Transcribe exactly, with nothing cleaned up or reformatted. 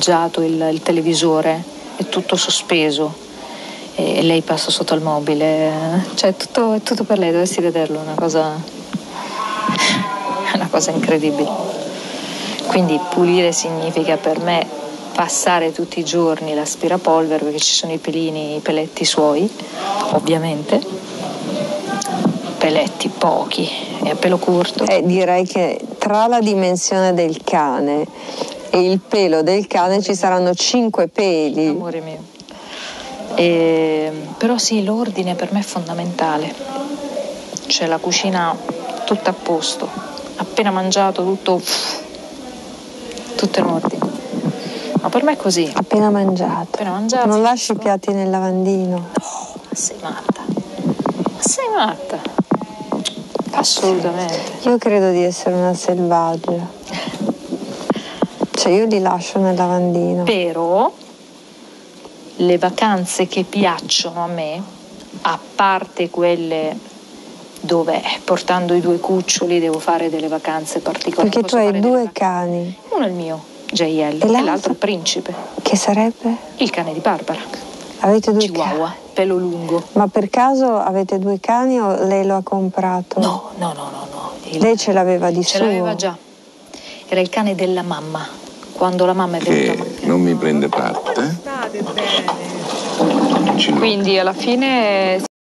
danneggiato il, il televisore, è tutto sospeso e lei passa sotto al mobile, cioè tutto, è tutto per lei, dovresti vederlo, è una cosa, una cosa incredibile. Quindi pulire significa per me passare tutti i giorni l'aspirapolvere, perché ci sono i pelini, i peletti suoi, ovviamente, peletti pochi e a pelo corto. Eh, direi che tra la dimensione del cane e il pelo del cane ci saranno cinque peli. Amore mio. E, però sì, l'ordine per me è fondamentale. C'è la cucina tutta a posto, appena mangiato tutto, tutto in ordine. Ma per me è così. Appena mangiato. Appena mangiato. Non lasci i piatti nel lavandino. No, ma sei matta. Ma sei matta. Assolutamente. Io credo di essere una selvaggia. Cioè io li lascio nel lavandino. Però le vacanze che piacciono a me, a parte quelle dove portando i due cuccioli devo fare delle vacanze particolari. Perché tu hai due cani. Uno è il mio, J L, e, e l'altro il Principe. Che sarebbe? Il cane di Barbara. Avete due Chihuahua, cani. Pelo lungo. Ma per caso avete due cani o lei lo ha comprato? No, no, no, no. no. Il... Lei ce l'aveva di ce suo? Ce l'aveva già. Era il cane della mamma. Quando la mamma è venuta. Che non mi prende parte. State bene. Quindi alla fine